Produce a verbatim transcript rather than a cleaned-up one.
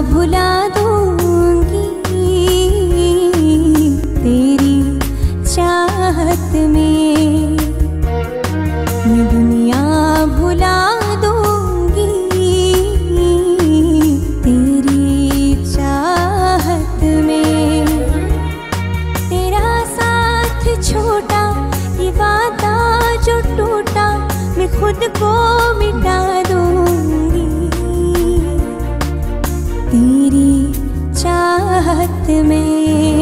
भुला दूंगी तेरी चाहत में, मैं दुनिया भुला दूंगी तेरी चाहत में। तेरा साथ छोटा, ये वादा जो टूटा, मैं खुद को मिटा दूंगी तेरी चाहत में।